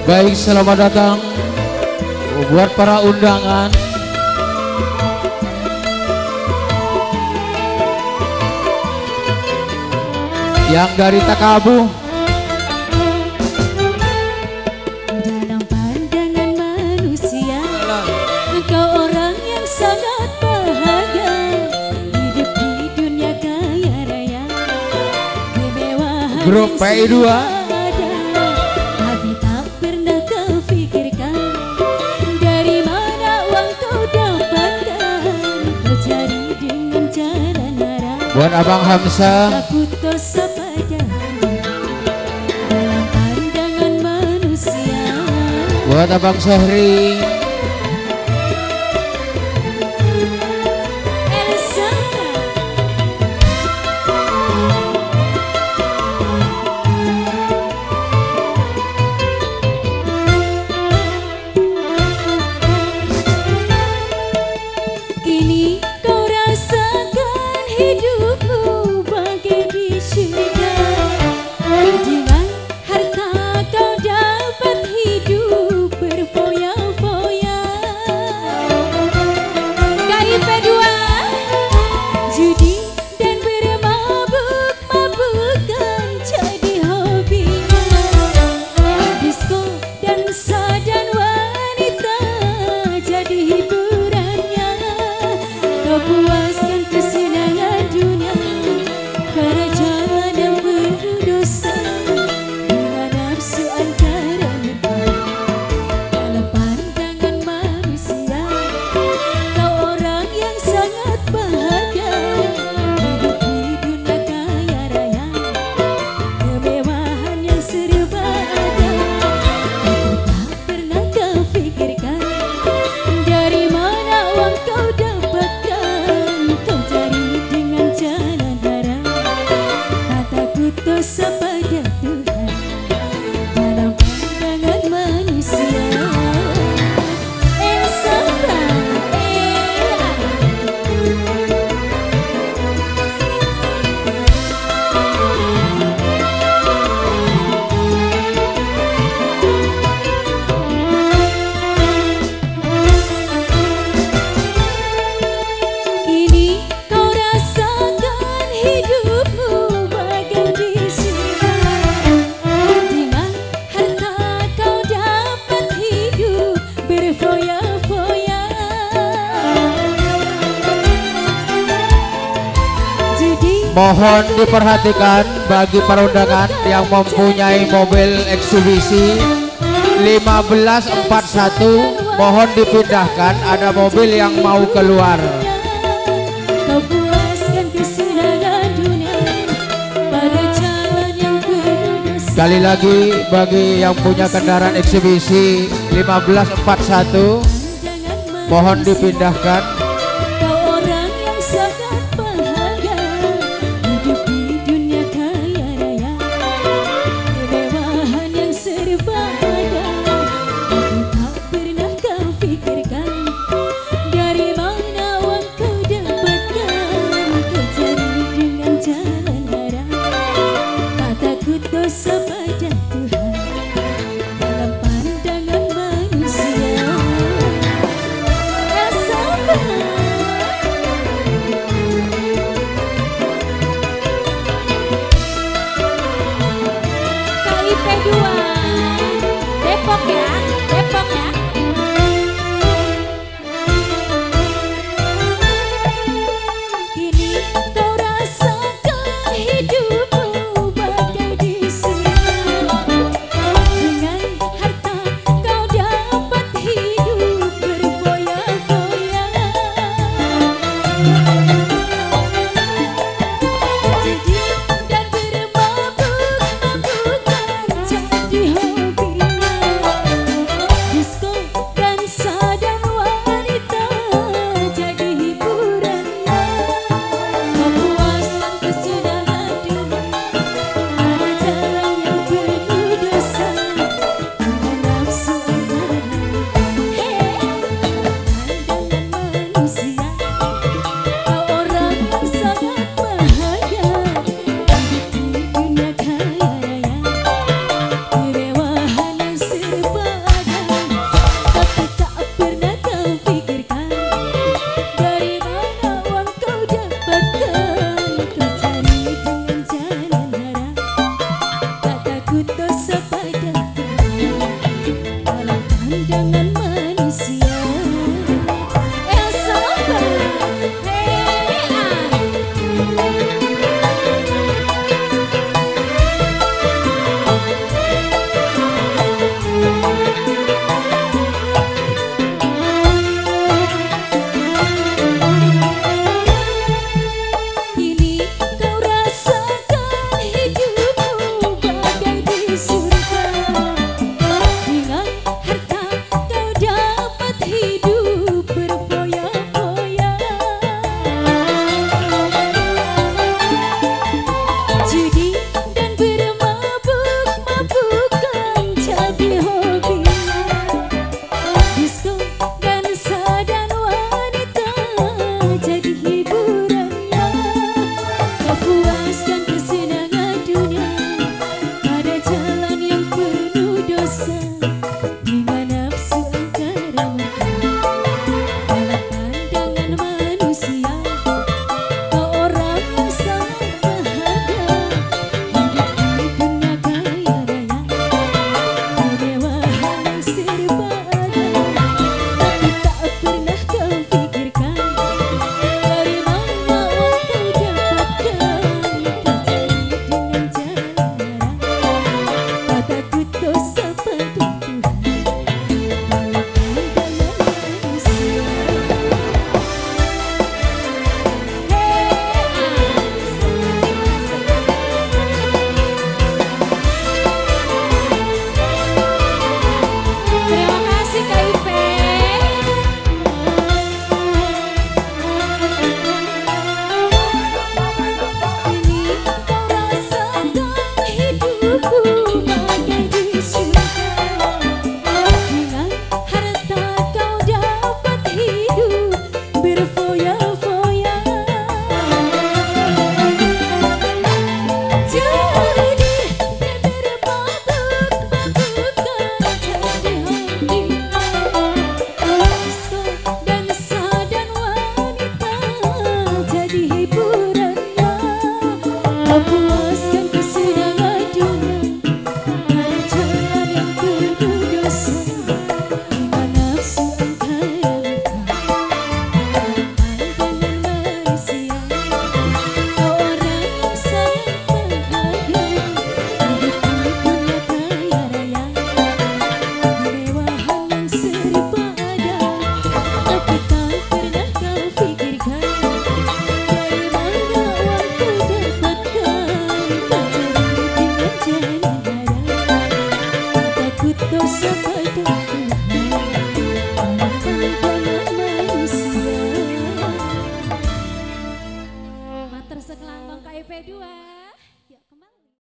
Baik, selamat datang buat para undangan. Yang dari Takabu. Dalam pandangan manusia, engkau orang yang sangat bahagia. Hidup di dunia kaya raya, kemewahan Grup PI2. tapi tak pernah kau pikirkan dari mana uang kau dapatkan. Kau cari dengan cara haram. Buat Abang Hamzah. Takut dosa padamu dalam pandangan manusia. Buat Abang Sohri. Elsa, kini kau rasakan hidupmu bagai di surga. Dengan harta kau dapat hidup berfoya-foya. KIP2, judi dan bermabuk-mabukan jadi hobinya. Disko, dansa dan wanita jadi hiburannya. Kau puaskan kesenangan dunia karena jalan yang berdosa dengan nafsu antara mereka. Dalam pandangan manusia, kau orang yang sangat bahagia. Hidup di dunia kaya raya, kemewahan yang serba ada. Tapi tak pernah kau pikirkan dari mana uang kau dapatkan. Kau cari dengan jalan haram, tak takut dosa pada Tuhan. Dalam pandangan manusia, Elsa kini kau rasakan hidupmu bagai di surga. Dengan harta kau dapat hidup berfoya-foya. Judi Mohon diperhatikan bagi para undangan yang mempunyai mobil eksibisi 1541, mohon dipindahkan, ada mobil yang mau keluar. kau puaskan kesenangan dunia pada jalan yang penuh dosa. Sekali lagi bagi yang punya kendaraan eksibisi 1541, mohon dipindahkan. Kau orang yang sangat bahagia. Hidup di dunia kaya raya, kemewahan yang serba ada. Tapi tak pernah kau pikirkan dari mana uang kau dapatkan. Kau cari dengan jalan haram, tak takut dosa pada Tuhan. Dalam pandangan manusia, Elsa KIP2 Depok ya, Depok ya.